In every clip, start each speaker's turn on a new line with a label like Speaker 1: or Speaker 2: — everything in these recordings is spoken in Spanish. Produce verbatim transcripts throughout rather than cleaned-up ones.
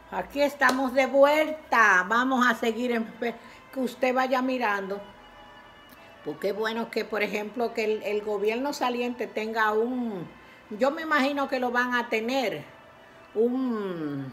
Speaker 1: Aquí estamos de vuelta. Vamos a seguir en que usted vaya mirando. Porque es bueno que, por ejemplo, que el, el gobierno saliente tenga un... Yo me imagino que lo van a tener. Un...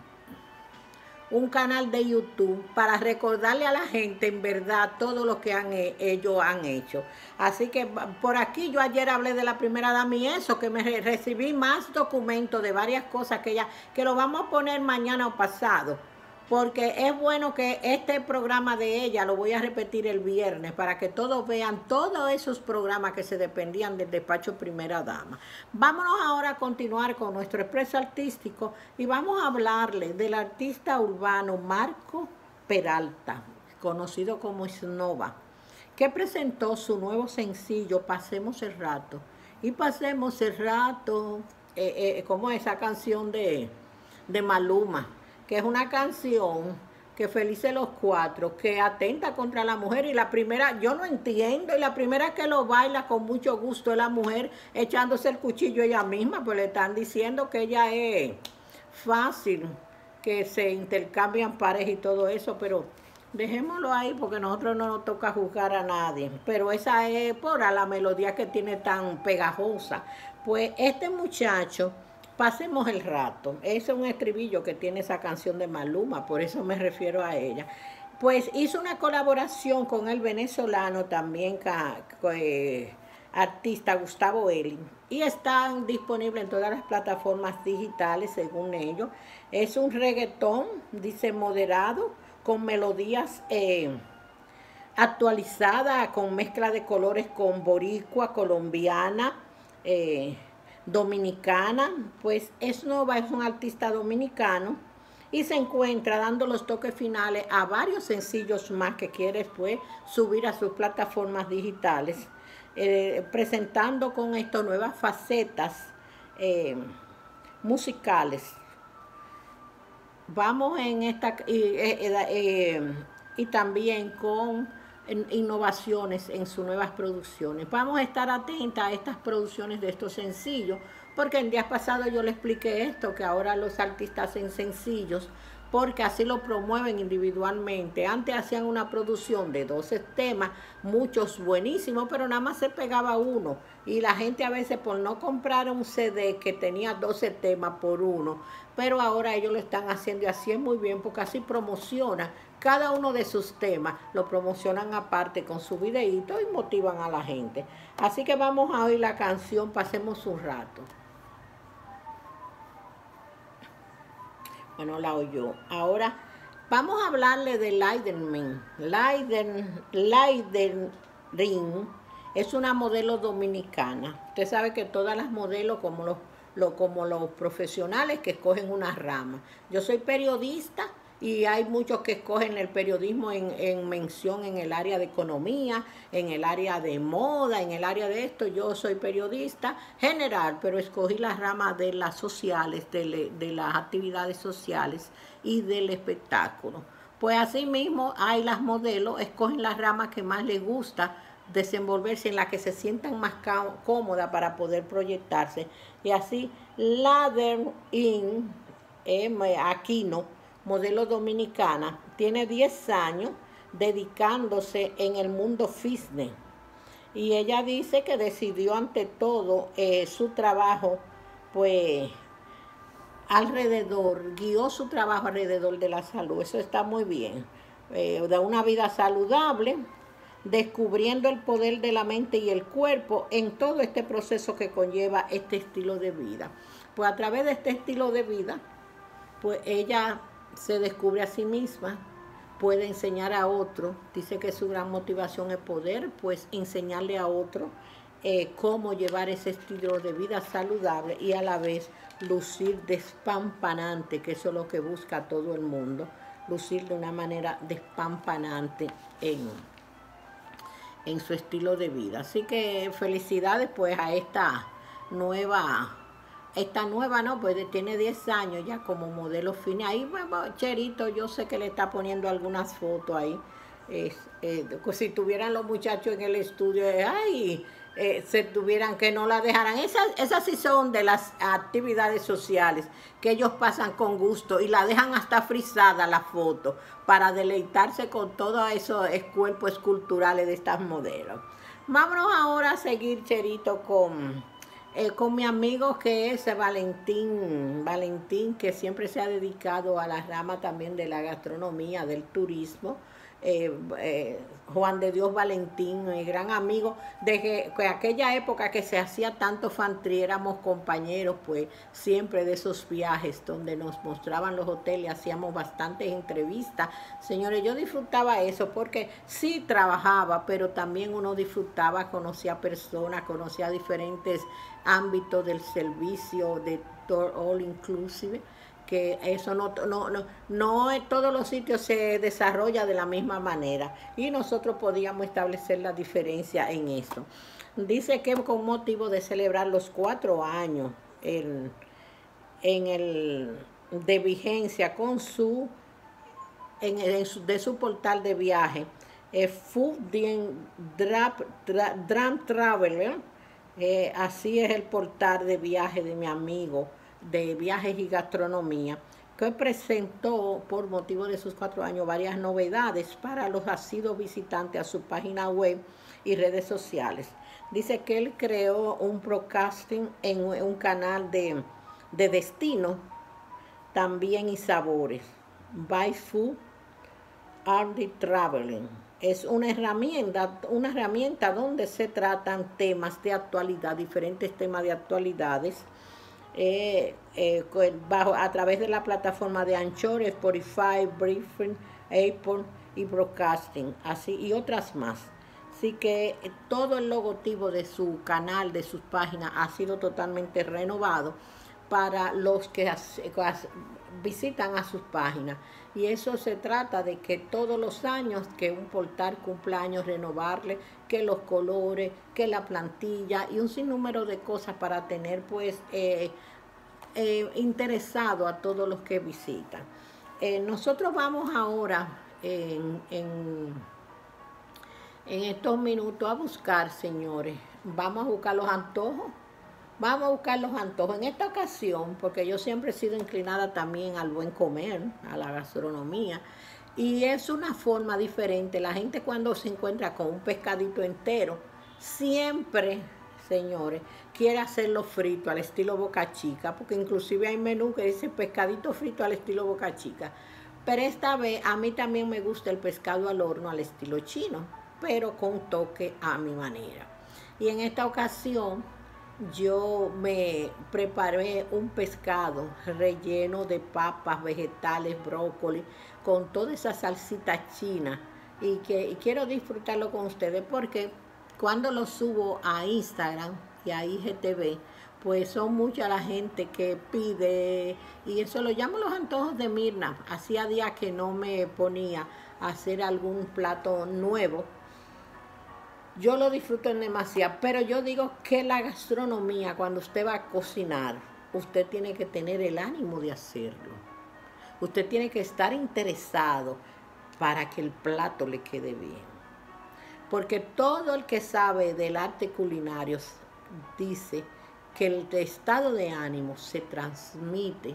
Speaker 1: un canal de YouTube para recordarle a la gente en verdad todo lo que han, ellos han hecho. Así que por aquí yo ayer hablé de la primera dama y eso, que me recibí más documentos de varias cosas que ya, que lo vamos a poner mañana o pasado. Porque es bueno que este programa de ella lo voy a repetir el viernes para que todos vean todos esos programas que se dependían del despacho Primera Dama. Vámonos ahora a continuar con nuestro expreso artístico y vamos a hablarle del artista urbano Marco Peralta, conocido como Snova, que presentó su nuevo sencillo Pasemos el Rato. Y pasemos el rato, eh, eh, como esa canción de, de Maluma, que es una canción que Felices los Cuatro, que atenta contra la mujer, y la primera, yo no entiendo, y la primera que lo baila con mucho gusto es la mujer echándose el cuchillo ella misma, pues le están diciendo que ella es fácil, que se intercambian parejas y todo eso, pero dejémoslo ahí porque nosotros no nos toca juzgar a nadie, pero esa es por la melodía que tiene tan pegajosa. Pues este muchacho, Pasemos el Rato, ese es un estribillo que tiene esa canción de Maluma, por eso me refiero a ella. Pues hizo una colaboración con el venezolano también, eh, artista Gustavo Elling, y están disponibles en todas las plataformas digitales según ellos. Es un reggaetón, dice, moderado, con melodías eh, actualizadas, con mezcla de colores con boricua, colombiana, eh, dominicana. Pues Snova es un artista dominicano y se encuentra dando los toques finales a varios sencillos más que quiere después subir a sus plataformas digitales, eh, presentando con esto nuevas facetas eh, musicales. Vamos en esta eh, eh, eh, y también con innovaciones en sus nuevas producciones. Vamos a estar atentas a estas producciones de estos sencillos, porque en días pasados yo le expliqué esto, que ahora los artistas hacen sencillos porque así lo promueven individualmente. Antes hacían una producción de doce temas, muchos buenísimos, pero nada más se pegaba uno. Y la gente a veces por no comprar un C D que tenía doce temas por uno, pero ahora ellos lo están haciendo y así es muy bien, porque así promociona cada uno de sus temas, lo promocionan aparte con su videíto y motivan a la gente. Así que vamos a oír la canción Pasemos un Rato. Bueno, la oyó. Ahora vamos a hablarle de Leiderman. Leiden, Leiderin es una modelo dominicana. Usted sabe que todas las modelos, como los, lo, como los profesionales, que escogen una rama. Yo soy periodista y hay muchos que escogen el periodismo en, en mención en el área de economía, en el área de moda, en el área de esto. Yo soy periodista general, pero escogí las ramas de las sociales, de, de las actividades sociales y del espectáculo. Pues así mismo hay las modelos, escogen las ramas que más les gusta desenvolverse, en las que se sientan más cómodas para poder proyectarse. Y así Leiderin M. Aquino, modelo dominicana, tiene diez años dedicándose en el mundo fitness. Y ella dice que decidió ante todo eh, su trabajo, pues alrededor, guió su trabajo alrededor de la salud. Eso está muy bien. Eh, de una vida saludable, descubriendo el poder de la mente y el cuerpo en todo este proceso que conlleva este estilo de vida. Pues a través de este estilo de vida, pues ella se descubre a sí misma, puede enseñar a otro. Dice que su gran motivación es poder, pues, enseñarle a otro eh, cómo llevar ese estilo de vida saludable y a la vez lucir despampanante, que eso es lo que busca todo el mundo, lucir de una manera despampanante en, en su estilo de vida. Así que felicidades pues a esta nueva... Esta nueva, no, pues tiene diez años ya como modelo fina. Ahí, bueno, Cherito, yo sé que le está poniendo algunas fotos ahí. Es, eh, si tuvieran los muchachos en el estudio, ay, eh, se tuvieran, que no la dejaran. Esas, esas sí son de las actividades sociales que ellos pasan con gusto y la dejan hasta frisada la foto para deleitarse con todos esos cuerpos esculturales de estas modelos. Vámonos ahora a seguir, Cherito, con, eh, con mi amigo que es Valentín, Valentín, que siempre se ha dedicado a la rama también de la gastronomía, del turismo. Eh, eh, Juan de Dios Valentín, mi gran amigo, desde que aquella época que se hacía tanto fantri, éramos compañeros, pues siempre de esos viajes donde nos mostraban los hoteles, hacíamos bastantes entrevistas. Señores, yo disfrutaba eso porque sí trabajaba, pero también uno disfrutaba, conocía personas, conocía diferentes ámbitos del servicio, de all inclusive, que eso no, no, no, no en todos los sitios se desarrolla de la misma manera y nosotros podíamos establecer la diferencia en eso. Dice que con motivo de celebrar los cuatro años en, en el, de vigencia con su, en, en su, de su portal de viaje, eh, Food Dram Traveler, eh, así es el portal de viaje de mi amigo de viajes y gastronomía, que presentó por motivo de sus cuatro años varias novedades para los asiduos visitantes a su página web y redes sociales. Dice que él creó un broadcasting en un canal de, de destino también y sabores, By Food Art Traveling. Es una herramienta, una herramienta donde se tratan temas de actualidad, diferentes temas de actualidades, Eh, eh, bajo, a través de la plataforma de Anchor, Spotify, Briefing, Apple y Broadcasting, así y otras más. Así que eh, todo el logotipo de su canal, de sus páginas, ha sido totalmente renovado para los que as, as, visitan a sus páginas. Y eso se trata de que todos los años que un portal cumpleaños, renovarle, que los colores, que la plantilla y un sinnúmero de cosas para tener pues eh, eh, interesado a todos los que visitan. Eh, nosotros vamos ahora en, en, en estos minutos a buscar, señores, vamos a buscar los antojos. Vamos a buscar los antojos. En esta ocasión, porque yo siempre he sido inclinada también al buen comer, a la gastronomía, y es una forma diferente. La gente cuando se encuentra con un pescadito entero, siempre, señores, quiere hacerlo frito al estilo Boca Chica, porque inclusive hay menú que dice pescadito frito al estilo Boca Chica. Pero esta vez a mí también me gusta el pescado al horno al estilo chino, pero con toque a mi manera. Y en esta ocasión yo me preparé un pescado relleno de papas, vegetales, brócoli, con toda esa salsita china y que y quiero disfrutarlo con ustedes porque cuando lo subo a Instagram y a I G T V, pues son mucha la gente que pide y eso lo llamo los antojos de Mirna. Hacía días que no me ponía a hacer algún plato nuevo. Yo lo disfruto en demasiado, pero yo digo que la gastronomía, cuando usted va a cocinar, usted tiene que tener el ánimo de hacerlo. Usted tiene que estar interesado para que el plato le quede bien. Porque todo el que sabe del arte culinario dice que el estado de ánimo se transmite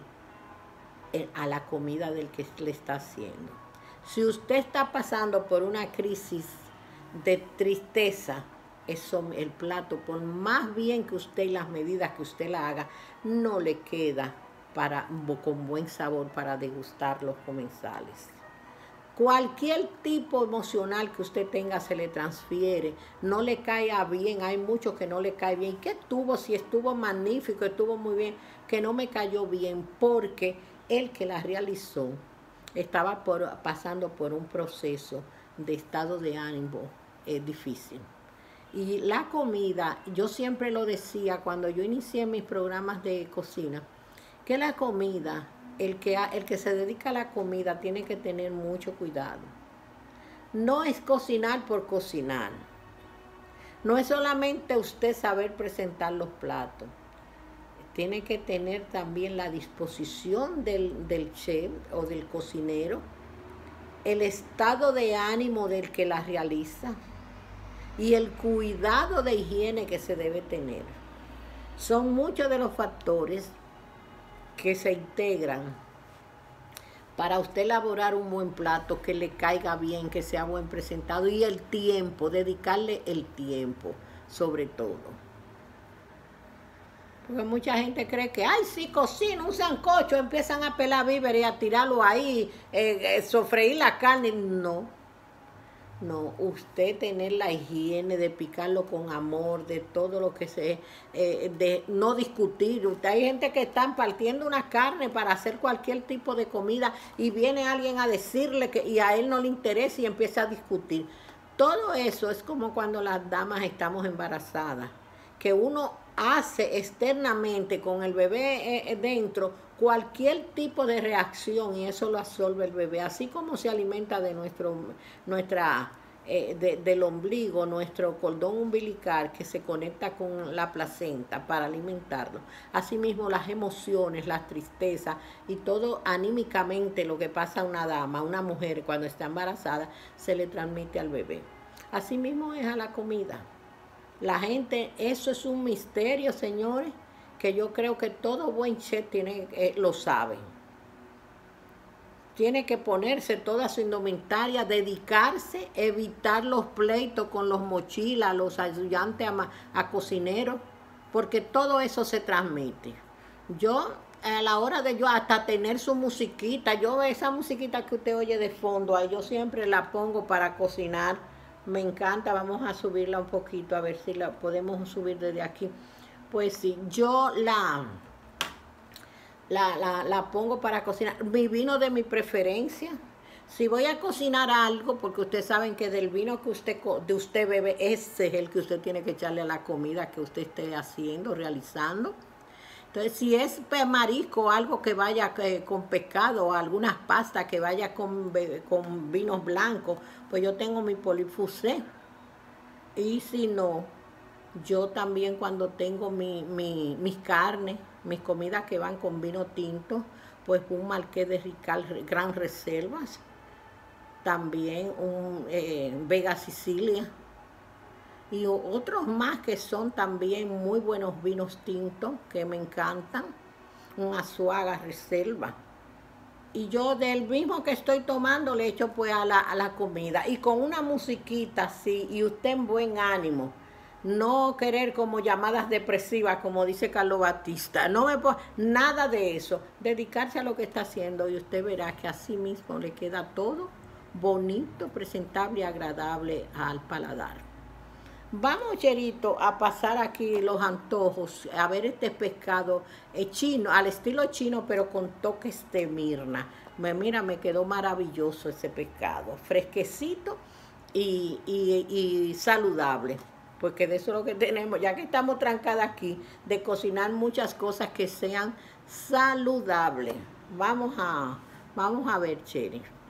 Speaker 1: a la comida del que le está haciendo. Si usted está pasando por una crisis de tristeza, eso, el plato, por más bien que usted y las medidas que usted la haga, no le queda para, con buen sabor para degustar los comensales. Cualquier tipo emocional que usted tenga se le transfiere, no le caiga bien, hay muchos que no le cae bien. ¿Qué estuvo? Si estuvo magnífico, estuvo muy bien, que no me cayó bien, porque el que la realizó estaba por, pasando por un proceso de estado de ánimo es difícil. Y la comida, yo siempre lo decía cuando yo inicié mis programas de cocina, que la comida, el que, el que se dedica a la comida tiene que tener mucho cuidado. No es cocinar por cocinar. No es solamente usted saber presentar los platos. Tiene que tener también la disposición del, del chef o del cocinero, el estado de ánimo del que la realiza, y el cuidado de higiene que se debe tener. Son muchos de los factores que se integran para usted elaborar un buen plato, que le caiga bien, que sea buen presentado, y el tiempo, dedicarle el tiempo, sobre todo. Porque mucha gente cree que, ay, si cocino un sancocho, empiezan a pelar víveres y a tirarlo ahí, eh, eh, sofreír la carne. No. No, usted tener la higiene de picarlo con amor, de todo lo que se, eh, de no discutir. Usted, hay gente que están partiendo una carne para hacer cualquier tipo de comida y viene alguien a decirle que y a él no le interesa y empieza a discutir. Todo eso es como cuando las damas estamos embarazadas, que uno hace externamente con el bebé eh, dentro cualquier tipo de reacción y eso lo absorbe el bebé, así como se alimenta de nuestro, nuestra, eh, de, del ombligo, nuestro cordón umbilical que se conecta con la placenta para alimentarlo. Asimismo las emociones, las tristezas y todo anímicamente lo que pasa a una dama, a una mujer cuando está embarazada, se le transmite al bebé. Asimismo es a la comida. La gente, eso es un misterio, señores, que yo creo que todo buen chef tiene, eh, lo sabe. Tiene que ponerse toda su indumentaria, dedicarse, evitar los pleitos con los mochilas, los ayudantes a, a cocineros, porque todo eso se transmite. Yo, a la hora de yo hasta tener su musiquita, yo esa musiquita que usted oye de fondo, ahí yo siempre la pongo para cocinar. Me encanta, vamos a subirla un poquito, a ver si la podemos subir desde aquí. Pues sí, yo la, la, la, la pongo para cocinar. Mi vino de mi preferencia. Si voy a cocinar algo, porque ustedes saben que del vino que usted, de usted bebe, ese es el que usted tiene que echarle a la comida que usted esté haciendo, realizando. Entonces, si es marisco, algo que vaya eh, con pescado, o algunas pastas que vaya con, con vinos blancos, pues yo tengo mi polifusé. Y si no, yo también cuando tengo mi, mi, mis carnes, mis comidas que van con vino tinto, pues un Marqués de Rical Gran Reservas, también un eh, Vega Sicilia, y otros más que son también muy buenos vinos tintos que me encantan, un Azuaga Reserva. Y yo del mismo que estoy tomando le echo pues a la, a la comida. Y con una musiquita así, y usted en buen ánimo. No querer como llamadas depresivas, como dice Carlos Batista. No me puedo, nada de eso. Dedicarse a lo que está haciendo y usted verá que así mismo le queda todo bonito, presentable y agradable al paladar. Vamos, Cherito, a pasar aquí los antojos, a ver este pescado eh, chino, al estilo chino, pero con toques de Mirna. Me, mira, me quedó maravilloso ese pescado, fresquecito y, y, y saludable, porque de eso es lo que tenemos, ya que estamos trancadas aquí, de cocinar muchas cosas que sean saludables. Vamos a, vamos a ver, Cheri.